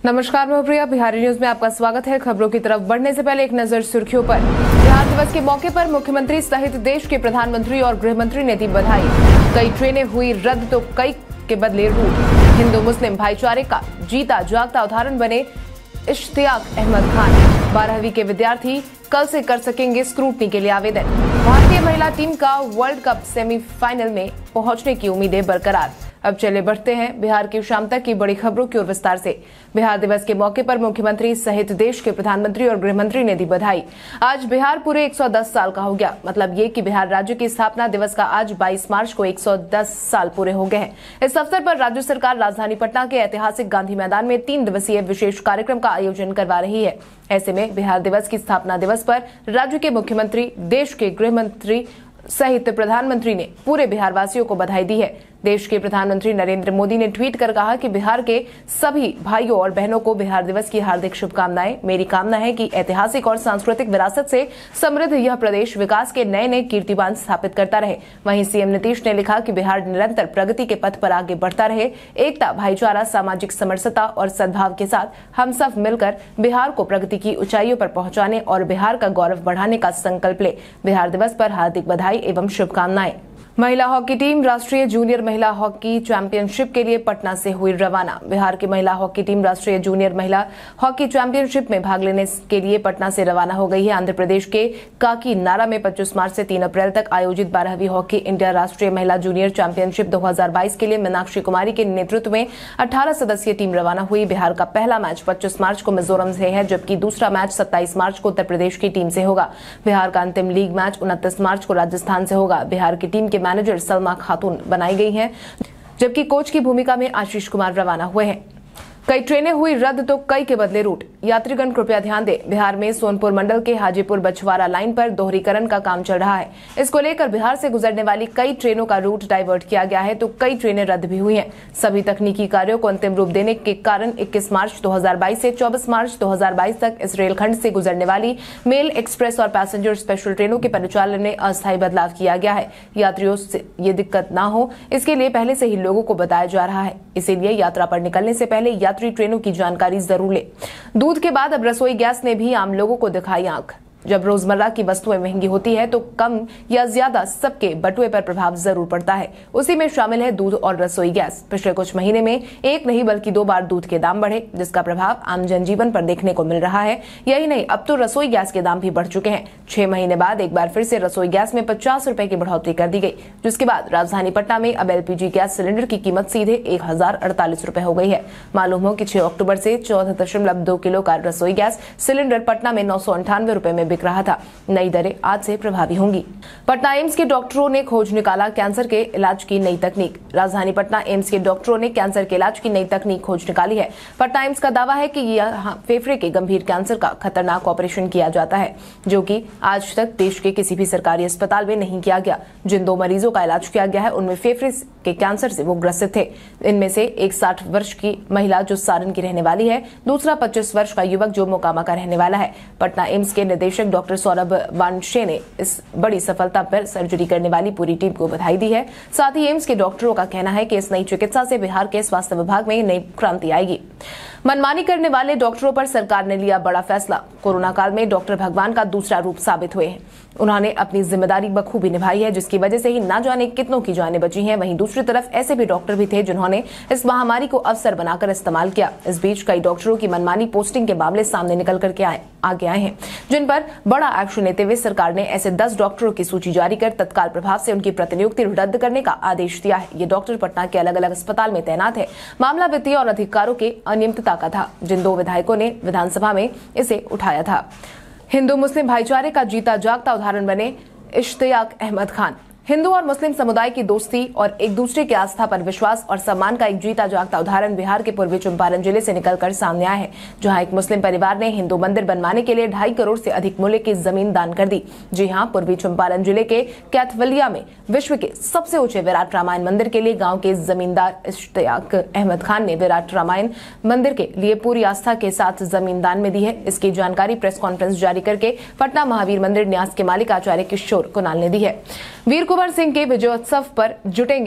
नमस्कार, मैं प्रिया। बिहारी न्यूज में आपका स्वागत है। खबरों की तरफ बढ़ने से पहले एक नजर सुर्खियों पर। बिहार दिवस के मौके पर मुख्यमंत्री सहित देश के प्रधानमंत्री और गृहमंत्री ने दी बधाई। कई ट्रेनें हुई रद्द तो कई के बदले रूट। हिंदू मुस्लिम भाईचारे का जीता जागता उदाहरण बने इश्तियाक अहमद खान। 12वीं के विद्यार्थी कल से कर सकेंगे स्क्रूटनी के लिए आवेदन। भारतीय महिला टीम का वर्ल्ड कप सेमीफाइनल में पहुंचने की उम्मीदें बरकरार। अब चले बढ़ते हैं बिहार की शाम तक की बड़ी खबरों की ओर विस्तार से। बिहार दिवस के मौके पर मुख्यमंत्री सहित देश के प्रधानमंत्री और गृहमंत्री ने दी बधाई। आज बिहार पूरे 110 साल का हो गया। मतलब ये कि बिहार राज्य की स्थापना दिवस का आज 22 मार्च को 110 साल पूरे हो गए हैं। इस अवसर पर राज्य सरकार राजधानी पटना के ऐतिहासिक गांधी मैदान में 3 दिवसीय विशेष कार्यक्रम का आयोजन करवा रही है। ऐसे में बिहार दिवस की स्थापना दिवस पर राज्य के मुख्यमंत्री, देश के गृहमंत्री सहित प्रधानमंत्री ने पूरे बिहार वासियों को बधाई दी है। देश के प्रधानमंत्री नरेंद्र मोदी ने ट्वीट कर कहा कि बिहार के सभी भाइयों और बहनों को बिहार दिवस की हार्दिक शुभकामनाएं। मेरी कामना है कि ऐतिहासिक और सांस्कृतिक विरासत से समृद्ध यह प्रदेश विकास के नए नए कीर्तिमान स्थापित करता रहे। वहीं सीएम नीतीश ने लिखा कि बिहार निरंतर प्रगति के पथ पर आगे बढ़ता रहे। एकता, भाईचारा, सामाजिक समरसता और सद्भाव के साथ हम सब मिलकर बिहार को प्रगति की ऊंचाइयों पर पहुंचाने और बिहार का गौरव बढ़ाने का संकल्प ले। बिहार दिवस पर हार्दिक बधाई एवं शुभकामनाएं। महिला हॉकी टीम राष्ट्रीय जूनियर महिला हॉकी चैंपियनशिप के लिए पटना से हुई रवाना। बिहार की महिला हॉकी टीम राष्ट्रीय जूनियर महिला हॉकी चैंपियनशिप में भाग लेने के लिए पटना से रवाना हो गई है। आंध्र प्रदेश के काकीनाडा में 25 मार्च से 3 अप्रैल तक आयोजित 12वीं हॉकी इंडिया राष्ट्रीय महिला जूनियर चैंपियनशिप 2022 के लिए मीनाक्षी कुमारी के नेतृत्व में 18 सदस्यीय टीम रवाना हुई। बिहार का पहला मैच 25 मार्च को मिजोरम से है, जबकि दूसरा मैच 27 मार्च को उत्तर प्रदेश की टीम से होगा। बिहार का अंतिम लीग मैच 29 मार्च को राजस्थान से होगा। बिहार की टीम के मैनेजर सलमा खातून बनाई गई हैं, जबकि कोच की भूमिका में आशीष कुमार रवाना हुए हैं। कई ट्रेनें हुई रद्द तो कई के बदले रूट। यात्रीगण कृपया ध्यान दें, बिहार में सोनपुर मंडल के हाजीपुर बछवाड़ा लाइन पर दोहरीकरण का काम चल रहा है। इसको लेकर बिहार से गुजरने वाली कई ट्रेनों का रूट डाइवर्ट किया गया है, तो कई ट्रेनें रद्द भी हुई हैं। सभी तकनीकी कार्यों को अंतिम रूप देने के कारण 21 मार्च 2022 से 24 मार्च 2022 तक इस रेलखंड से गुजरने वाली मेल, एक्सप्रेस और पैसेंजर स्पेशल ट्रेनों के परिचालन में अस्थायी बदलाव किया गया है। यात्रियों से ये दिक्कत न हो, इसके लिए पहले से ही लोगों को बताया जा रहा है। इसीलिए यात्रा पर निकलने से पहले यात्री ट्रेनों की जानकारी जरूर ले। दूध के बाद अब रसोई गैस ने भी आम लोगों को दिखाई आंख। जब रोजमर्रा की वस्तुएं महंगी होती है तो कम या ज्यादा सबके बटुए पर प्रभाव जरूर पड़ता है। उसी में शामिल है दूध और रसोई गैस। पिछले कुछ महीने में एक नहीं बल्कि 2 बार दूध के दाम बढ़े, जिसका प्रभाव आम जनजीवन पर देखने को मिल रहा है। यही नहीं, अब तो रसोई गैस के दाम भी बढ़ चुके हैं। 6 महीने बाद एक बार फिर से रसोई गैस में 50 रुपए की बढ़ोतरी कर दी गई, जिसके बाद राजधानी पटना में अब LPG गैस सिलेंडर की कीमत सीधे 1048 रुपए हो गई है। मालूम हो कि 6 अक्टूबर से 14.2 किलो का रसोई गैस सिलेंडर पटना में 998 रुपए में बिक रहा था। नई दरें आज से प्रभावी होंगी। पटना एम्स के डॉक्टरों ने खोज निकाला कैंसर के इलाज की नई तकनीक। राजधानी पटना एम्स के डॉक्टरों ने कैंसर के इलाज की नई तकनीक खोज निकाली है। पटना एम्स का दावा है कि यह फेफड़े के गंभीर कैंसर का खतरनाक ऑपरेशन किया जाता है, जो कि आज तक देश के किसी भी सरकारी अस्पताल में नहीं किया गया। जिन 2 मरीजों का इलाज किया गया है, उनमें फेफड़े के कैंसर से वो ग्रसित थे। इनमें से एक 60 वर्ष की महिला जो सारण की रहने वाली है, दूसरा 25 वर्ष का युवक जो मोकामा का रहने वाला है। पटना एम्स के निदेशक डॉक्टर सौरभ वानशे ने इस बड़ी सफलता पर सर्जरी करने वाली पूरी टीम को बधाई दी है। साथ ही एम्स के डॉक्टरों का कहना है कि इस नई चिकित्सा से बिहार के स्वास्थ्य विभाग में नई क्रांति आएगी। मनमानी करने वाले डॉक्टरों पर सरकार ने लिया बड़ा फैसला। कोरोना काल में डॉक्टर भगवान का दूसरा रूप साबित हुए हैं। उन्होंने अपनी जिम्मेदारी बखूबी निभाई है, जिसकी वजह से ही ना जाने कितनों की जानें बची हैं। वहीं दूसरी तरफ ऐसे भी डॉक्टर भी थे जिन्होंने इस महामारी को अवसर बनाकर इस्तेमाल किया। इस बीच कई डॉक्टरों की मनमानी पोस्टिंग के मामले सामने निकल करके आगे आए हैं, जिन पर बड़ा एक्शन लेते हुए सरकार ने ऐसे 10 डॉक्टरों की सूची जारी कर तत्काल प्रभाव से उनकी प्रतिनियुक्ति रद्द करने का आदेश दिया है। ये डॉक्टर पटना के अलग अलग अस्पताल में तैनात है। मामला वित्तीय और अधिकारों के अनियमितता का था, जिन 2 विधायकों ने विधानसभा में इसे उठाया था। हिंदू मुस्लिम भाईचारे का जीता जागता उदाहरण बने इश्तियाक अहमद खान। हिंदू और मुस्लिम समुदाय की दोस्ती और एक दूसरे की आस्था पर विश्वास और सम्मान का एक जीता जागता उदाहरण बिहार के पूर्वी चंपारण जिले से निकलकर सामने आया है, जहां एक मुस्लिम परिवार ने हिंदू मंदिर बनवाने के लिए 2.5 करोड़ से अधिक मूल्य की जमीन दान कर दी। जी हां, पूर्वी चंपारण जिले के कैथवलिया में विश्व के सबसे ऊंचे विराट रामायण मंदिर के लिए गाँव के जमींदार इश्तियाक अहमद खान ने विराट रामायण मंदिर के लिए पूरी आस्था के साथ जमीन दान में दी है। इसकी जानकारी प्रेस कॉन्फ्रेंस जारी करके पटना महावीर मंदिर न्यास के मालिक आचार्य किशोर कुणाल ने दी है। वीर कुंवर सिंह के विजयोत्सव पर जुटेंगे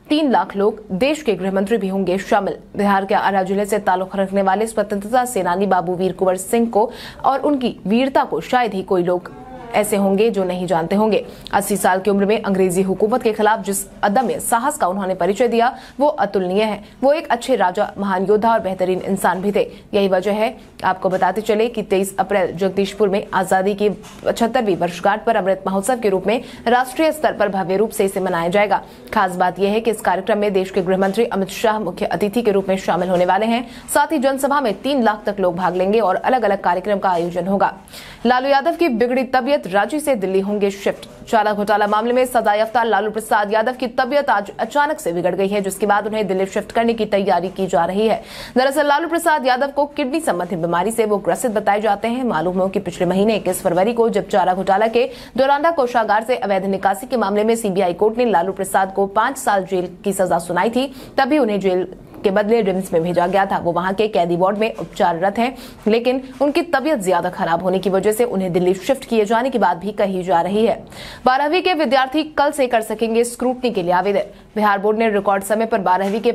3 लाख लोग, देश के गृह मंत्री भी होंगे शामिल। बिहार के आरा जिले से ताल्लुक रखने वाले स्वतंत्रता सेनानी बाबू वीर कुंवर सिंह को और उनकी वीरता को शायद ही कोई लोग ऐसे होंगे जो नहीं जानते होंगे। 80 साल की उम्र में अंग्रेजी हुकूमत के खिलाफ जिस अदम्य साहस का उन्होंने परिचय दिया वो अतुलनीय है। वो एक अच्छे राजा, महान योद्धा और बेहतरीन इंसान भी थे। यही वजह है, आपको बताते चले कि 23 अप्रैल जगदीशपुर में आजादी की 75वीं वर्षगांठ पर अमृत महोत्सव के रूप में राष्ट्रीय स्तर पर भव्य रूप से इसे मनाया जाएगा। खास बात यह है कि इस कार्यक्रम में देश के गृह मंत्री अमित शाह मुख्य अतिथि के रूप में शामिल होने वाले हैं। साथ ही जनसभा में 3 लाख तक लोग भाग लेंगे और अलग अलग कार्यक्रम का आयोजन होगा। लालू यादव की बिगड़ी तबियत, रांची से दिल्ली होंगे शिफ्ट। चारा घोटाला मामले में सजायाफ्ता लालू प्रसाद यादव की तबियत आज अचानक से बिगड़ गई है, जिसके बाद उन्हें दिल्ली शिफ्ट करने की तैयारी की जा रही है। दरअसल लालू प्रसाद यादव को किडनी संबंधी बीमारी से वो ग्रसित बताए जाते हैं। मालूम हो कि पिछले महीने 21 फरवरी को जब चारा घोटाला के डोरांडा कोषागार से अवैध निकासी के मामले में सीबीआई कोर्ट ने लालू प्रसाद को 5 साल जेल की सजा सुनाई थी, तभी उन्हें जेल के बदले रिम्स में भेजा गया था। वो वहां के कैदी वार्ड में उपचाररत हैं, लेकिन उनकी तबियत ज्यादा खराब होने की वजह से उन्हें दिल्ली शिफ्ट किए जाने की बात भी कही जा रही है। 12वीं के विद्यार्थी कल से कर सकेंगे स्क्रूटनी के लिए आवेदन। बिहार बोर्ड ने रिकॉर्ड समय पर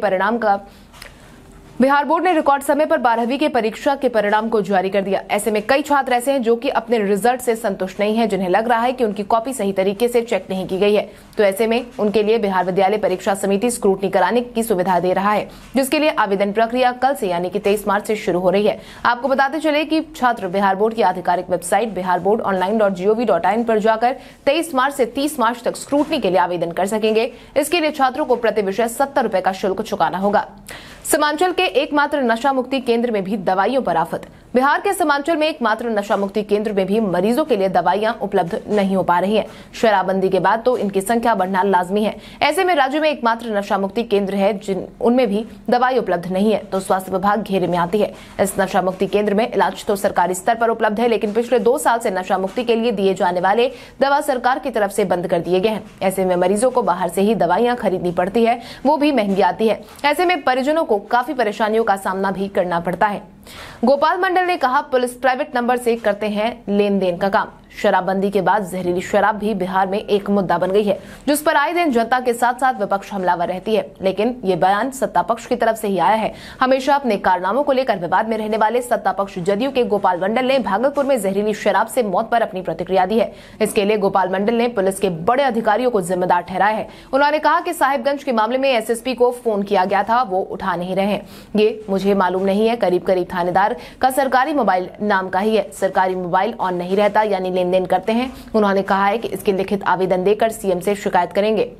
12वीं के परीक्षा के परिणाम को जारी कर दिया। ऐसे में कई छात्र ऐसे हैं जो कि अपने रिजल्ट से संतुष्ट नहीं हैं, जिन्हें लग रहा है कि उनकी कॉपी सही तरीके से चेक नहीं की गई है। तो ऐसे में उनके लिए बिहार विद्यालय परीक्षा समिति स्क्रूटनी कराने की सुविधा दे रहा है, जिसके लिए आवेदन प्रक्रिया कल से यानी कि 23 मार्च से शुरू हो रही है। आपको बताते चले कि छात्र बिहार बोर्ड की आधिकारिक वेबसाइट biharboardonline.gov.in पर जाकर 23 मार्च से 30 मार्च तक स्क्रूटनी के लिए आवेदन कर सकेंगे। इसके लिए छात्रों को प्रति विषय 70 रुपए का शुल्क चुकाना होगा। सीमांचल के एकमात्र नशा मुक्ति केंद्र में भी दवाइयों पर आफत। बिहार के सीमांचल में एकमात्र नशा मुक्ति केंद्र में भी मरीजों के लिए दवाइयां उपलब्ध नहीं हो पा रही हैं। शराबबंदी के बाद तो इनकी संख्या बढ़ना लाजमी है। ऐसे में राज्य में एकमात्र नशा मुक्ति केंद्र है उनमें भी दवाई उपलब्ध नहीं है, तो स्वास्थ्य विभाग घेरे में आती है। इस नशा मुक्ति केंद्र में इलाज तो सरकारी स्तर पर उपलब्ध है, लेकिन पिछले 2 साल से नशा मुक्ति के लिए दिए जाने वाले दवा सरकार की तरफ से बंद कर दिए गए हैं। ऐसे में मरीजों को बाहर से ही दवाइयां खरीदनी पड़ती है, वो भी महंगी आती है। ऐसे में परिजनों को काफी परेशानियों का सामना भी करना पड़ता है। गोपाल मंडल ने कहा, पुलिस प्राइवेट नंबर से करते हैं लेन देन का काम। शराबबंदी के बाद जहरीली शराब भी बिहार में एक मुद्दा बन गई है, जिस पर आए दिन जनता के साथ साथ विपक्ष हमलावर रहती है। लेकिन ये बयान सत्ता पक्ष की तरफ से ही आया है। हमेशा अपने कारनामों को लेकर विवाद में रहने वाले सत्ता पक्ष जदयू के गोपाल मंडल ने भागलपुर में जहरीली शराब से मौत पर अपनी प्रतिक्रिया दी है। इसके लिए गोपाल मंडल ने पुलिस के बड़े अधिकारियों को जिम्मेदार ठहराया है। उन्होंने कहा कि साहिबगंज के मामले में एसएसपी को फोन किया गया था, वो उठा नहीं रहे हैं। ये मुझे मालूम नहीं है। करीब करीब थानेदार का सरकारी मोबाइल नाम का ही है, सरकारी मोबाइल ऑन नहीं रहता, यानी लेन देन करते हैं। उन्होंने कहा है कि इसके लिखित आवेदन देकर सीएम से शिकायत करेंगे।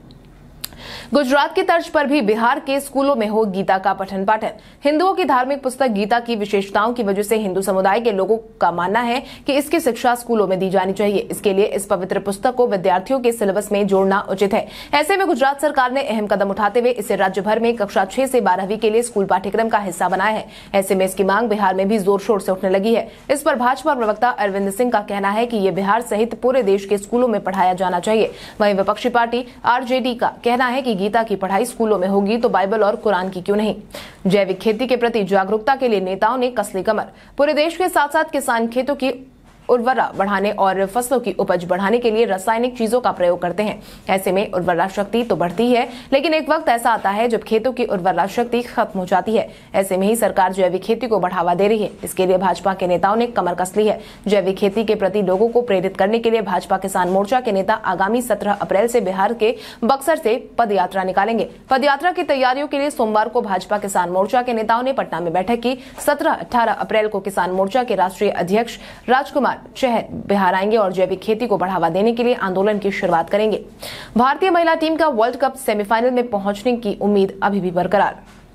गुजरात की तर्ज पर भी बिहार के स्कूलों में हो गीता का पठन पाठन। हिंदुओं की धार्मिक पुस्तक गीता की विशेषताओं की वजह से हिंदू समुदाय के लोगों का मानना है कि इसकी शिक्षा स्कूलों में दी जानी चाहिए। इसके लिए इस पवित्र पुस्तक को विद्यार्थियों के सिलेबस में जोड़ना उचित है। ऐसे में गुजरात सरकार ने अहम कदम उठाते हुए इसे राज्य भर में कक्षा 6 से 12वीं के लिए स्कूल पाठ्यक्रम का हिस्सा बनाया है। ऐसे में इसकी मांग बिहार में भी जोर शोर से उठने लगी है। इस पर भाजपा प्रवक्ता अरविंद सिंह का कहना है कि ये बिहार सहित पूरे देश के स्कूलों में पढ़ाया जाना चाहिए। वहीं विपक्षी पार्टी आरजेडी का कहना है कि गीता की पढ़ाई स्कूलों में होगी तो बाइबल और कुरान की क्यों नहीं। जैविक खेती के प्रति जागरूकता के लिए नेताओं ने कसली कमर। पूरे देश के साथ साथ किसान खेतों की उर्वरा बढ़ाने और फसलों की उपज बढ़ाने के लिए रासायनिक चीजों का प्रयोग करते हैं। ऐसे में उर्वरा शक्ति तो बढ़ती है, लेकिन एक वक्त ऐसा आता है जब खेतों की उर्वरा शक्ति खत्म हो जाती है। ऐसे में ही सरकार जैविक खेती को बढ़ावा दे रही है। इसके लिए भाजपा के नेताओं ने कमर कस ली है। जैविक खेती के प्रति लोगों को प्रेरित करने के लिए भाजपा किसान मोर्चा के नेता आगामी 17 अप्रैल से बिहार के बक्सर से पद यात्रा निकालेंगे। पद यात्रा की तैयारियों के लिए सोमवार को भाजपा किसान मोर्चा के नेताओं ने पटना में बैठक की। 17-18 अप्रैल को किसान मोर्चा के राष्ट्रीय अध्यक्ष राजकुमार चहर बिहार आएंगे और जैविक खेती को बढ़ावा देने के लिए आंदोलन की शुरुआत करेंगे। भारतीय महिला टीम का वर्ल्ड कप सेमीफाइनल में पहुंचने की उम्मीद अभी भी बरकरार।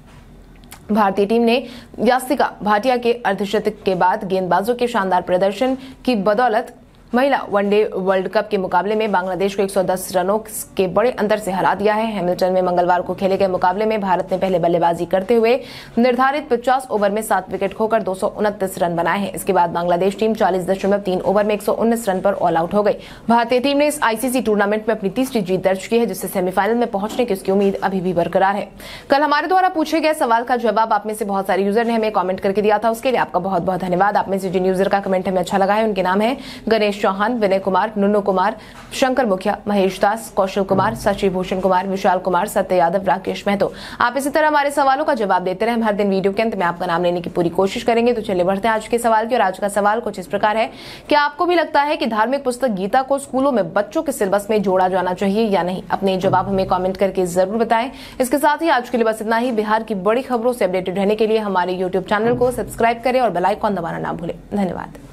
भारतीय टीम ने यास्तिका भाटिया के अर्धशतक के बाद गेंदबाजों के शानदार प्रदर्शन की बदौलत महिला वनडे वर्ल्ड कप के मुकाबले में बांग्लादेश को 110 रनों के बड़े अंतर से हरा दिया है। हैमिल्टन में मंगलवार को खेले गए मुकाबले में भारत ने पहले बल्लेबाजी करते हुए निर्धारित 50 ओवर में 7 विकेट खोकर 229 रन बनाए हैं। इसके बाद बांग्लादेश टीम 40.3 ओवर में 119 रन पर ऑल आउट हो गई। भारतीय टीम ने इस आईसीसी टूर्नामेंट में अपनी तीसरी जीत दर्ज की है, जिससे सेमीफाइनल में पहुंचने की उसकी उम्मीद अभी भी बरकरार है। कल हमारे द्वारा पूछे गए सवाल का जवाब आप में से बहुत सारे यूजर ने हमें कमेंट करके दिया था, उसके लिए आपका बहुत बहुत धन्यवाद। आप में से जिन यूजर का कमेंट हमें अच्छा लगा है उनके नाम है गणेश महेश चौहान, विनय कुमार, नुन्नू कुमार, शंकर मुखिया, महेश दास, कौशल कुमार, शशि भूषण कुमार, विशाल कुमार, सत्य यादव, राकेश महतो। आप इसी तरह हमारे सवालों का जवाब देते रहे। हम हर दिन वीडियो के अंत में आपका नाम लेने की पूरी कोशिश करेंगे। तो चलिए बढ़ते हैं आज के सवाल की। और आज का सवाल कुछ इस प्रकार है, क्या आपको भी लगता है कि धार्मिक पुस्तक गीता को स्कूलों में बच्चों के सिलेबस में जोड़ा जाना चाहिए या नहीं? अपने जवाब हमें कमेंट करके जरूर बताएं। इसके साथ ही आज के लिए बस इतना ही। बिहार की बड़ी खबरों से अपडेटेड रहने के लिए हमारे YouTube चैनल को सब्सक्राइब करें और बेल आइकन दबाना ना भूलें। धन्यवाद।